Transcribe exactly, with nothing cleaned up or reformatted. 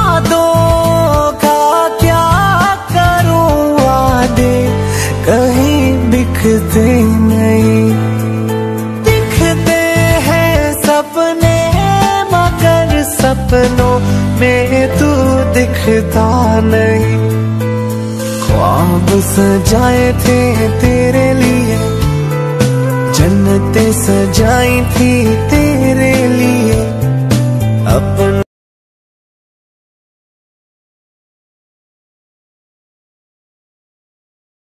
वादों का क्या करूं, वादे कहीं दिखते नहीं। दिखते हैं सपने मगर सपनों में तू दिखता नहीं। ख्वाब सजाए थे तेरे लिए, जन्नतें सजाई थी तेरे